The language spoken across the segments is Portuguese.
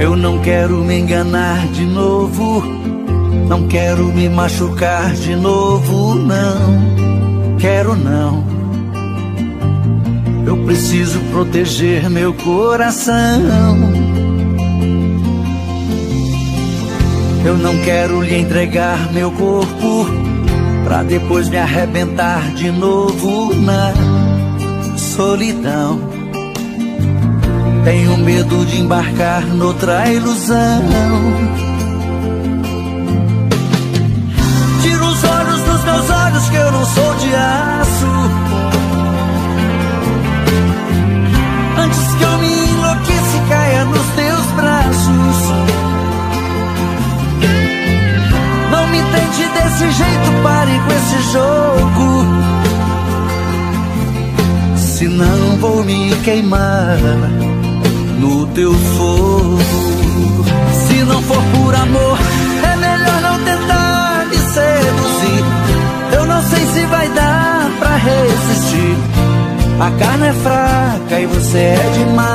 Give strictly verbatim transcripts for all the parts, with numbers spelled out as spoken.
Eu não quero me enganar de novo, não quero me machucar de novo, não, quero não. Eu preciso proteger meu coração. Eu não quero lhe entregar meu corpo pra depois me arrebentar de novo na solidão. Tenho medo de embarcar noutra ilusão. Tira os olhos dos meus olhos que eu não sou de aço, antes que eu me enlouqueça e caia nos teus braços. Não me tente desse jeito, pare com esse jogo, senão vou me queimar no teu fogo. Se não for por amor, é melhor não tentar me seduzir. Eu não sei se vai dar pra resistir. A carne é fraca e você é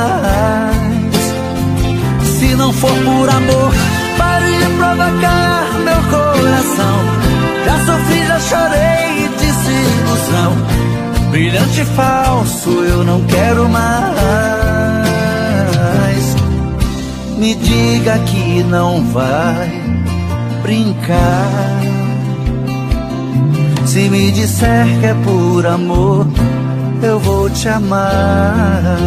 demais. Se não for por amor, pare de provocar meu coração. Já sofri, já chorei, desilusão. Brilhante e falso, eu não quero mais. Me diga que não vai brincar. Se me disser que é por amor, eu vou te amar.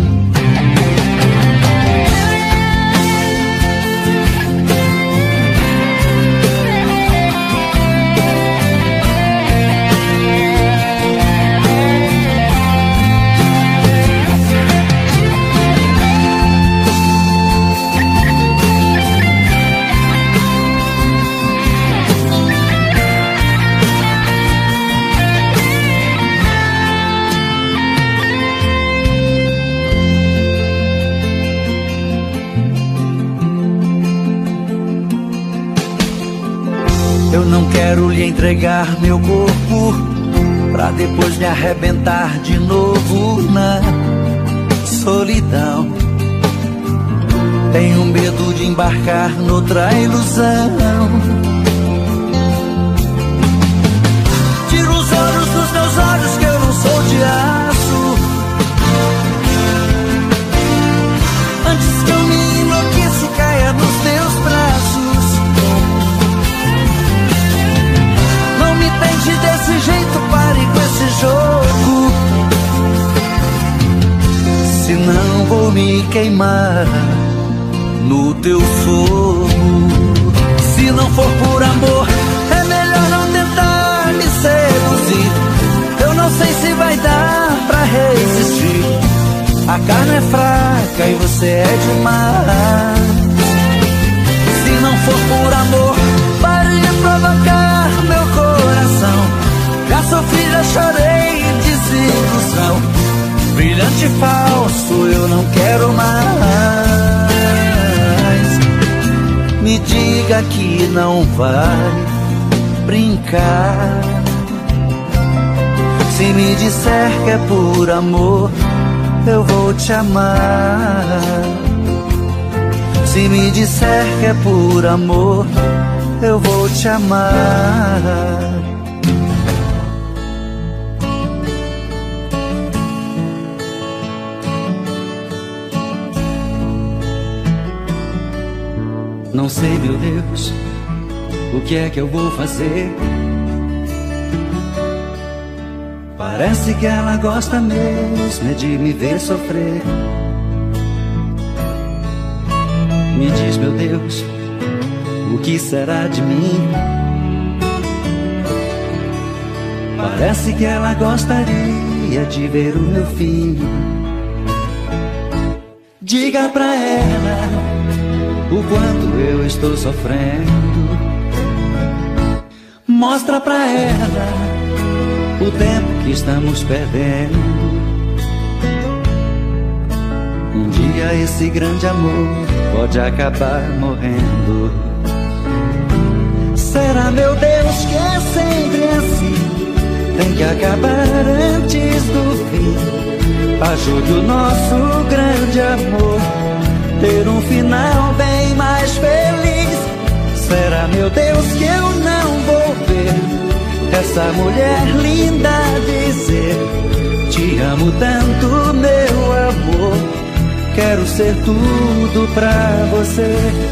Eu não quero lhe entregar meu corpo pra depois me arrebentar de novo na solidão. Tenho medo de embarcar noutra ilusão. Tira os olhos dos meus olhos que eu não sou de aço, antes que eu me enlouqueça e caia nos teus braços. Tente desse jeito, pare com esse jogo, senão vou me queimar no teu fogo. Se não for por amor, é melhor não tentar me seduzir. Eu não sei se vai dar pra resistir. A carne é fraca e você é demais. Se não for por amor, pare de provocar meu coração. Já sofri, já chorei, desilusão. Brilhante e falso, eu não quero mais. Me diga que não vai brincar. Se me disser que é por amor, eu vou te amar. Se me disser que é por amor, eu vou te amar. Não sei, meu Deus, o que é que eu vou fazer. Parece que ela gosta mesmo é de me ver sofrer. Me diz, meu Deus, o que será de mim? Parece que ela gostaria de ver o meu fim. Diga pra ela o quanto eu estou sofrendo. Mostra pra ela o tempo que estamos perdendo. Um dia esse grande amor pode acabar morrendo. Será, meu Deus, que é sempre assim? Tem que acabar antes do fim. Ajude o nosso grande amor ter um final essa mulher linda dizer: te amo tanto, meu amor, quero ser tudo pra você.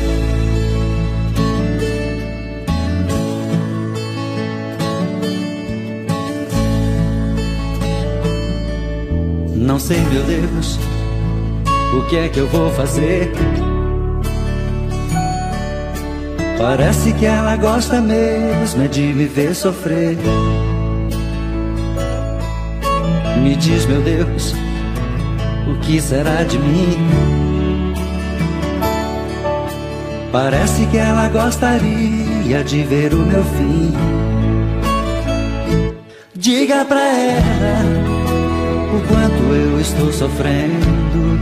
Não sei, meu Deus, o que é que eu vou fazer? Parece que ela gosta mesmo é de me ver sofrer. Me diz, meu Deus, o que será de mim? Parece que ela gostaria de ver o meu fim. Diga pra ela o quanto eu estou sofrendo.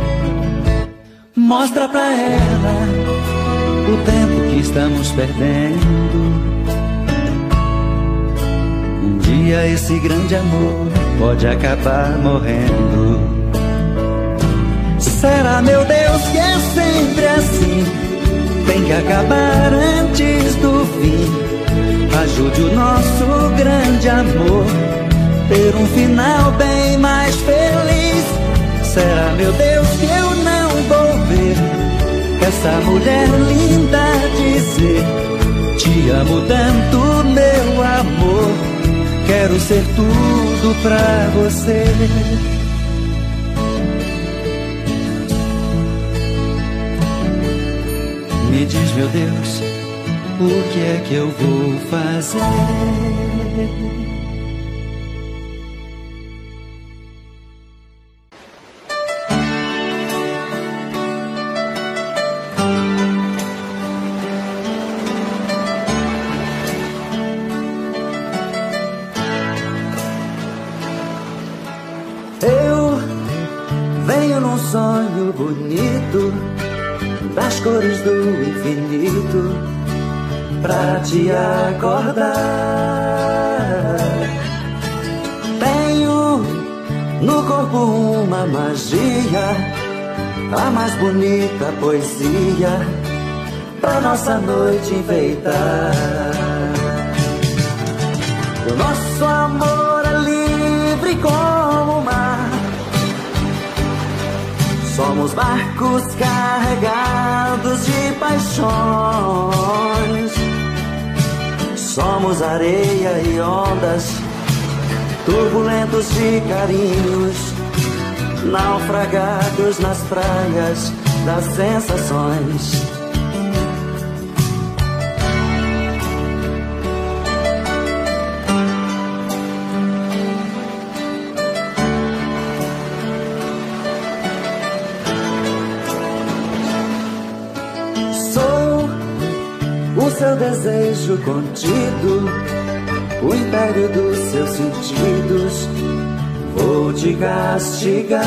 Mostra pra ela o tempo que estamos perdendo. Um dia esse grande amor pode acabar morrendo. Será, meu Deus, que é sempre assim? Tem que acabar antes do fim. Ajude o nosso grande amor ter um final bem mais feliz. Será, meu Deus, que eu não vou ver essa mulher linda dizer: te amo tanto, meu amor, quero ser tudo pra você. Me diz, meu Deus, o que é que eu vou fazer? Sonho bonito das cores do infinito pra te acordar. Tenho no corpo uma magia, a mais bonita poesia pra nossa noite enfeitar. O nosso amor é livre como o mar. Somos barcos carregados de paixões. Somos areia e ondas, turbulentos de carinhos, naufragados nas praias das sensações. O seu desejo contido, o império dos seus sentidos, vou te castigar.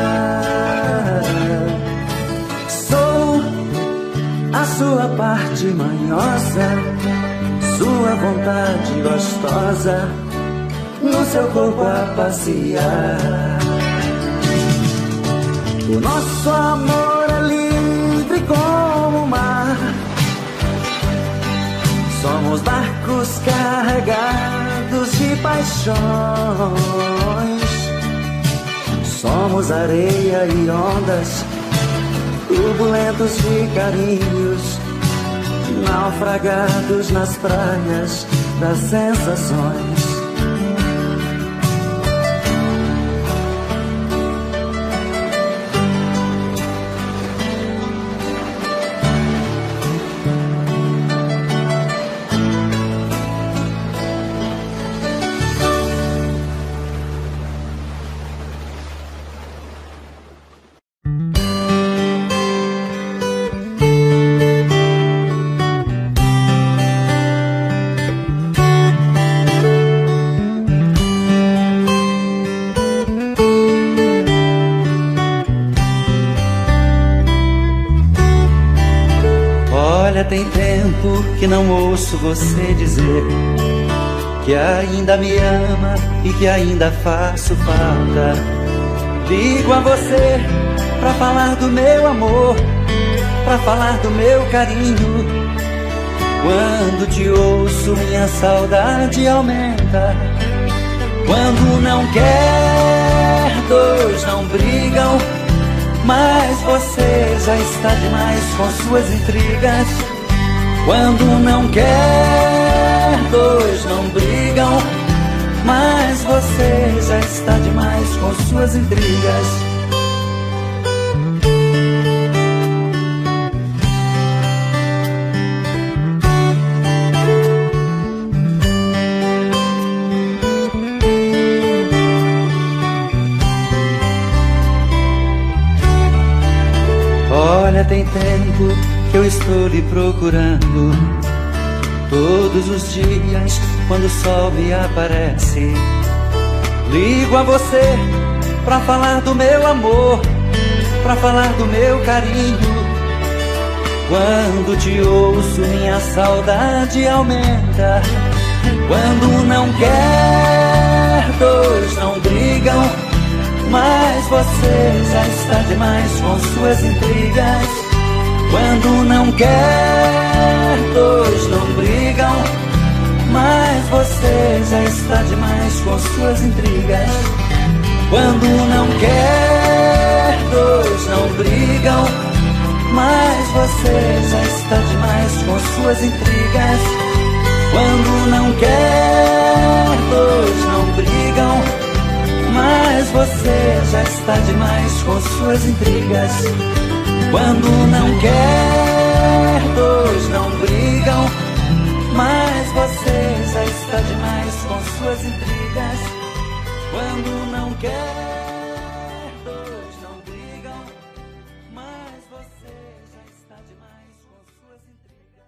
Sou a sua parte manhosa, sua vontade gostosa, no seu corpo a passear. O nosso amor é livre como o mar. Somos barcos carregados de paixões. Somos areia e ondas, turbulentos de carinhos, naufragados nas praias das sensações. Tem tempo que não ouço você dizer que ainda me ama e que ainda faço falta. Ligo a você pra falar do meu amor, pra falar do meu carinho. Quando te ouço, minha saudade aumenta. Quando não quer, dois não brigam, mas você já está demais com suas intrigas. Quando não quer, dois não brigam, mas você já está demais com suas intrigas. Olha, tem tempo que eu estou lhe procurando, todos os dias quando o sol me aparece. Ligo a você pra falar do meu amor, pra falar do meu carinho. Quando te ouço, minha saudade aumenta. Quando não quer, dois não brigam, mas você já está demais com suas intrigas. Quando não quer, dois não brigam, mas você já está demais com suas intrigas. Quando não quer, dois não brigam, mas você já está demais com suas intrigas. Quando não quer, dois não brigam, mas você já está demais com suas intrigas. Quando não quer, dois não brigam, mas você já está demais com suas intrigas. Quando não quer, dois não brigam, mas você já está demais com suas intrigas.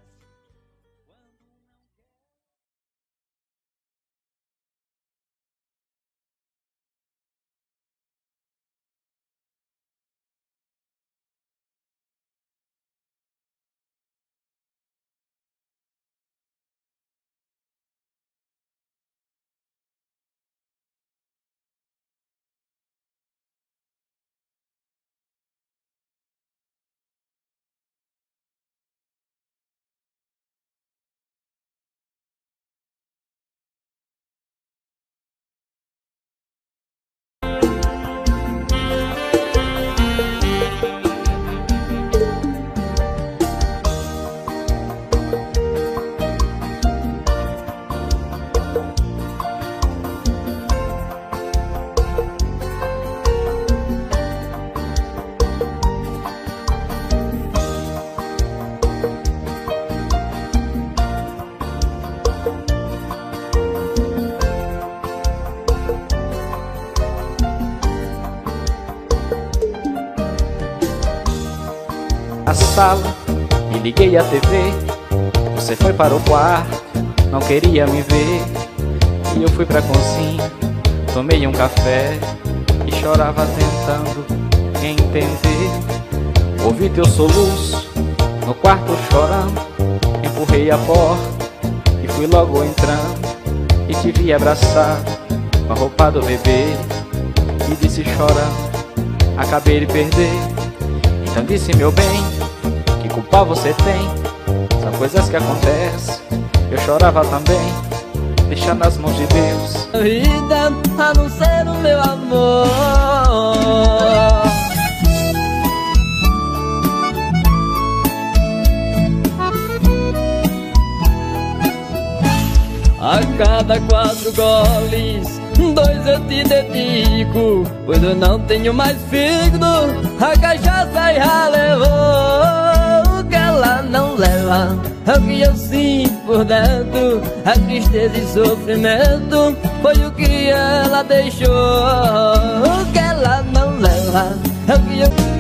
Na sala e liguei a T V. Você foi para o quarto, não queria me ver. E eu fui pra cozinha, tomei um café e chorava tentando entender. Ouvi teu soluço no quarto chorando. Empurrei a porta e fui logo entrando. E te vi abraçado com a roupa do bebê. E disse chorando, acabei de perder. Então disse, meu bem, que culpa você tem? São coisas que acontecem. Eu chorava também, deixa nas mãos de Deus. A vida a não ser o meu amor. A cada quatro goles, dois eu te dedico, pois eu não tenho mais fígado. A cachaça já levou o que ela não leva, é o que eu sinto por dentro. A tristeza e sofrimento foi o que ela deixou. O que ela não leva é o que eu...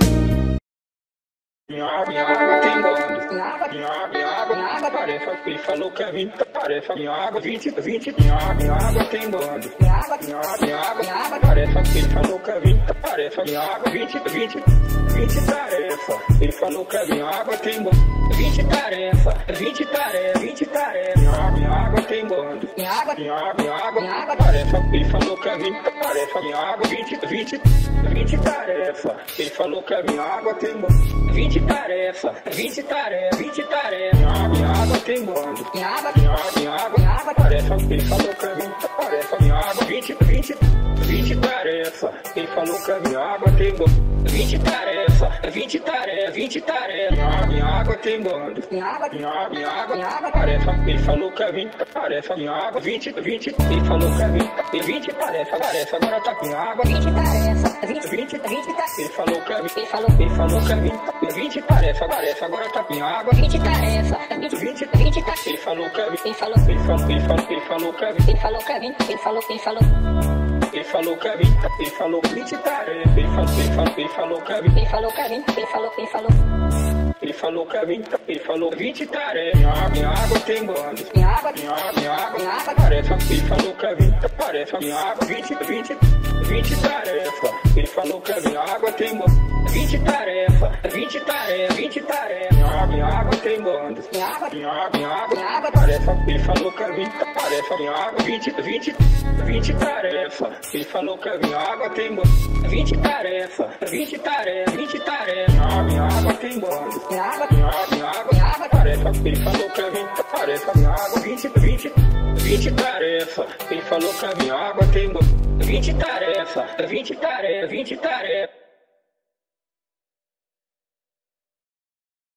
Minha água, minha água tem gosto. Minha água, minha água, minha água, minha água parece hospital. falou que é vinte tarefa, minha água, vinte, vinte, minha água, minha água tem bando. Minha água, minha água, minha água, minha água, tarefa, ele falou que é vinte tarefa, minha água, vinte, vinte, vinte tarefa, ele falou que a minha água tem bando. vinte tarefa, vinte tarefa, vinte tarefa, minha água, minha água tem bando. Minha água, minha água, minha água, minha água, tarefa, ele falou que é vinte tarefa, minha água, vinte, vinte, vinte tarefa, ele falou que a minha água tem bando. vinte tarefa, vinte tarefa, vinte tarefa, minha água, minha água tem bando. Minha água, minha água, minha água, minha água, tarefa, ele falou que é vinte tarefa, minha água, vinte, vinte, vinte tarefa, ele falou que a minha água tem bando. vinte tarefa, vinte tarefa, vinte tarefa, minha água, minha água tem bando. Minha água, minha água, minha água, minha água, tarefa, ele falou que é vinte tarefa, minha água, vinte, vinte, ele falou que é vinte, vinte tarefa, tarefa, agora tá com minha água, vinte tarefa, vinte, vinte, vinte tarefa, ele falou que é vinte, ele falou, ele falou que é vinte, vinte tarefa, tarefa, agora tá com minha água, vinte tarefa, vinte, vinte, vinte tarefa, ele falou que é vinte, ele falou, ele falou, ele falou, ele falou que é vinte, ele falou que é vinte, ele falou, ele falou. Ele falou que é vinte, ele falou vinte tarefa, ele falou, ele falou, ele falou que é vinte, ele falou que é vinte, ele falou, ele falou. Ele falou que é vinte, ele falou vinte tarefa, minha água, minha água tem bando. Minha água, minha água, minha água, minha água, tarefa, ele falou que é vinte tarefa, minha água, vinte, vinte, vinte tarefa, ele falou que a minha água tem bando. vinte tarefa, vinte tarefa, vinte tarefa, minha água, minha água tem bando. Minha água, minha água, minha água, minha água, tarefa, ele falou que é vinte tarefa, minha água, vinte, vinte, vinte tarefa, ele falou que a minha água tem bando. vinte tarefa, vinte tarefa, vinte tarefa, minha água, minha água tem bando. Minha água, minha água, minha água, minha água, tarefa, ele falou que é vinte tarefa, minha água, vinte, vinte, vinte tarefa, ele falou que a minha água tem bando. vinte tarefa, vinte tarefa, vinte tarefa.